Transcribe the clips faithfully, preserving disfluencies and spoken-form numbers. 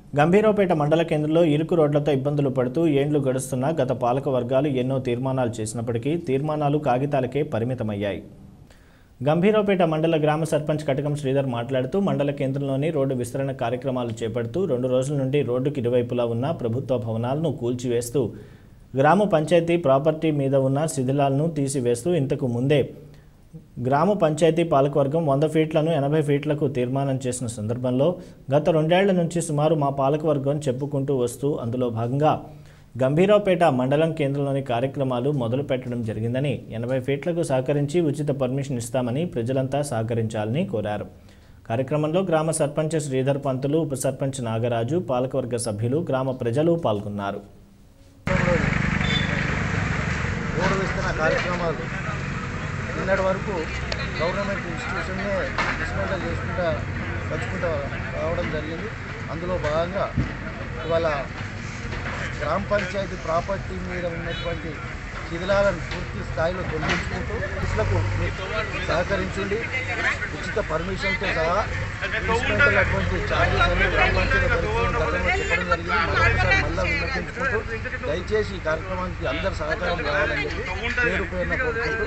గంభీరావుపేట మండల కేంద్రంలో ఇరుకు రోడ్లతో ఇబ్బందులు పడుతూ ఏండ్లు గడుస్తున్నా గత పాలక వర్గాలు ఎన్నో తీర్మానాలు చేసినప్పటికీ తీర్మానాలు కాగితాలకే పరిమితమయ్యాయి. గంభీరావుపేట మండల గ్రామ సర్పంచ్ కటకం శ్రీధర్ మాట్లాడుతూ మండల కేంద్రంలోని రోడ్డు విస్తరణ కార్యక్రమాలు చేపడుతూ రెండు రోజుల నుండి రోడ్డుకి ఇరువైపులా ఉన్న ప్రభుత్వ భవనాలను కూల్చివేస్తూ గ్రామ పంచాయతీ ప్రాపర్టీ మీద ఉన్న శిథిలాలను తీసివేస్తూ ఇంతకు ముందే గ్రామ పంచాయతీ పాలకవర్గం వంద ఫీట్లను ఎనభై ఫీట్లకు తీర్మానం చేసిన సందర్భంలో గత రెండేళ్ల నుంచి సుమారు మా పాలకవర్గం చెప్పుకుంటూ వస్తూ అందులో భాగంగా గంభీరావుపేట మండలం కేంద్రంలోని కార్యక్రమాలు మొదలు పెట్టడం జరిగిందని, ఎనభై ఫీట్లకు సహకరించి ఉచిత పర్మిషన్ ఇస్తామని ప్రజలంతా సహకరించాలని కోరారు. కార్యక్రమంలో గ్రామ సర్పంచ్ శ్రీధర్ పంతులు, ఉప సర్పంచ్ నాగరాజు, పాలకవర్గ సభ్యులు, గ్రామ ప్రజలు పాల్గొన్నారు. నిన్నటి వరకు గవర్నమెంట్ ఇన్స్టిట్యూషన్నే డిస్మెంటల్ చేసుకుంటా వచ్చుకుంటూ రావడం జరిగింది. అందులో భాగంగా ఇవాళ గ్రామ పంచాయతీ ప్రాపర్టీ మీద ఉన్నటువంటి శిథిలాలను పూర్తి స్థాయిలో తొలగించుకుంటూ ఇసులకు సహకరించండి, ఉచిత పర్మిషన్తో సహా డిస్మెంటల్ అటువంటి ఛార్జెస్ అన్ని గ్రామ పంచాయతీ పరిస్థితులను గతంలో చెప్పడం జరిగింది. మరొకసారి మళ్ళా విన్నపించుకుంటూ దయచేసి ఈ కార్యక్రమానికి అందరు సహకారం కావాలని చెప్పి పేరు పేరున కోరుకుంటూ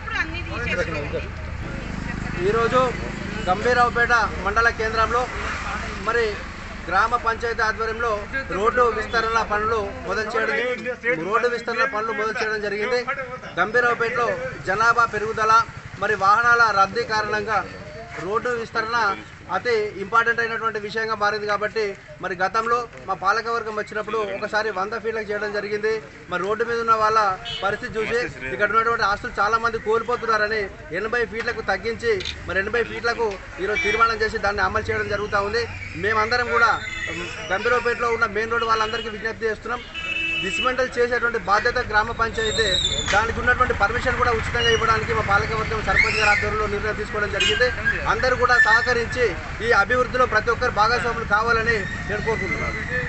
ఈరోజు గంభీరావుపేట మండల కేంద్రంలో మరి గ్రామ పంచాయతీ ఆధ్వర్యంలో రోడ్డు విస్తరణ పనులు మొదలు చేయడం రోడ్డు విస్తరణ పనులు మొదలు చేయడం జరిగింది. గంభీరావుపేటలో జనాభా పెరుగుదల మరి వాహనాల రద్దీ కారణంగా రోడ్డు విస్తరణ అతి ఇంపార్టెంట్ అయినటువంటి విషయంగా మారింది. కాబట్టి మరి గతంలో మా పాలకవర్గం వచ్చినప్పుడు ఒకసారి వంద ఫీట్లకు చేయడం జరిగింది. మరి రోడ్డు మీద ఉన్న వాళ్ళ పరిస్థితి చూసి ఇక్కడ ఉన్నటువంటి ఆస్తులు చాలామంది కోల్పోతున్నారని ఎనభై ఫీట్లకు తగ్గించి మరి ఎనభై ఫీట్లకు ఈరోజు తీర్మానం చేసి దాన్ని అమలు చేయడం జరుగుతూ ఉంది. మేమందరం కూడా గంభీరావుపేటలో ఉన్న మెయిన్ రోడ్డు వాళ్ళందరికీ విజ్ఞప్తి చేస్తున్నాం. డిస్మెంటల్ చేసేటువంటి బాధ్యత గ్రామ పంచాయతీ, దానికి ఉన్నటువంటి పర్మిషన్ కూడా ఉచితంగా ఇవ్వడానికి మా పాలకవర్గం సర్పంచ్ గారి ఆధ్వర్యంలో నిర్ణయం తీసుకోవడం జరిగింది. అందరూ కూడా సహకరించి ఈ అభివృద్ధిలో ప్రతి ఒక్కరు భాగస్వాములు కావాలని నేను కోరుకుంటున్నాను.